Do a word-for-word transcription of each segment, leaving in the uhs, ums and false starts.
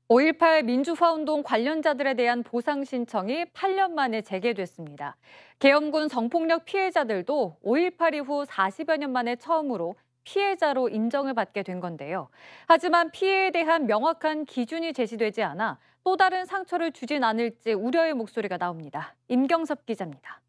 오일팔 민주화운동 관련자들에 대한 보상 신청이 팔 년 만에 재개됐습니다. 계엄군 성폭력 피해자들도 오일팔 이후 사십여 년 만에 처음으로 피해자로 인정을 받게 된 건데요. 하지만 피해에 대한 명확한 기준이 제시되지 않아 또 다른 상처를 주진 않을지 우려의 목소리가 나옵니다. 임경섭 기자입니다.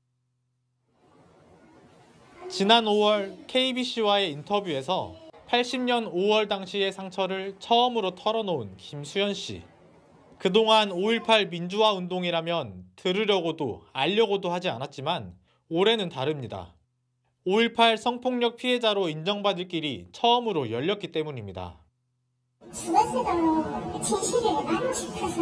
지난 오월 케이비씨와의 인터뷰에서 팔십 년 오월 당시의 상처를 처음으로 털어놓은 김수현 씨. 그동안 오일팔 민주화 운동이라면 들으려고도 알려고도 하지 않았지만 올해는 다릅니다. 오일팔 성폭력 피해자로 인정받을 길이 처음으로 열렸기 때문입니다. 죽었어도 진실을 알고 싶어서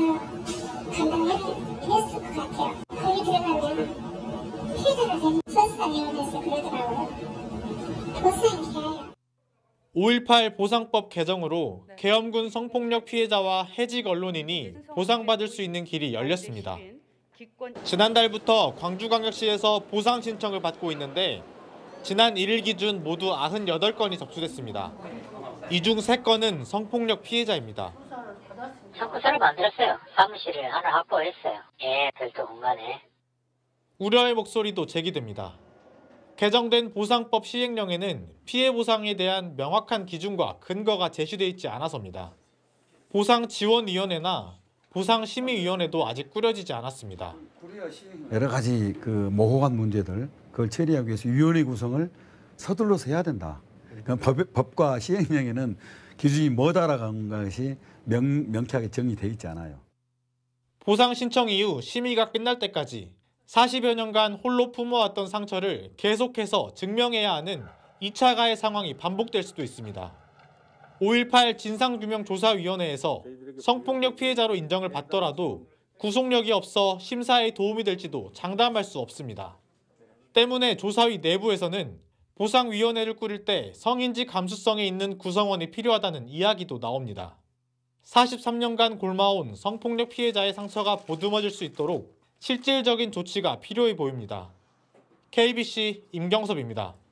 감당했을 것 같아요. 거기 들어가면 피해자가 되는 수사위원회에서 그러더라고요. 보상이 필요해요. 오일팔 보상법 개정으로 계엄군 성폭력 피해자와 해직 언론인이 보상받을 수 있는 길이 열렸습니다. 지난달부터 광주광역시에서 보상 신청을 받고 있는데 지난 일 일 기준 모두 구십팔 건이 접수됐습니다. 이 중 세 건은 성폭력 피해자입니다. 청구서를 만들었어요. 사무실을 하나 확보했어요. 예, 별도 공간에. 우려의 목소리도 제기됩니다. 개정된 보상법 시행령에는 피해 보상에 대한 명확한 기준과 근거가 제시돼 있지 않아서입니다. 보상지원위원회나 보상심의위원회도 아직 꾸려지지 않았습니다. 여러 가지 그 모호한 문제들 그걸 처리하기 위해서 위원회 구성을 서둘러서 해야 된다. 법, 법과 시행령에는 기준이 뭐다라는 것이 명, 명쾌하게 정의되어 있지 않아요. 보상 신청 이후 심의가 끝날 때까지 사십여 년간 홀로 품어왔던 상처를 계속해서 증명해야 하는 이 차 가해 상황이 반복될 수도 있습니다. 오일팔 진상규명조사위원회에서 성폭력 피해자로 인정을 받더라도 구속력이 없어 심사에 도움이 될지도 장담할 수 없습니다. 때문에 조사위 내부에서는 보상위원회를 꾸릴 때 성인지 감수성에 있는 구성원이 필요하다는 이야기도 나옵니다. 사십삼 년간 곪아온 성폭력 피해자의 상처가 보듬어질 수 있도록 실질적인 조치가 필요해 보입니다. 케이비씨 임경섭입니다.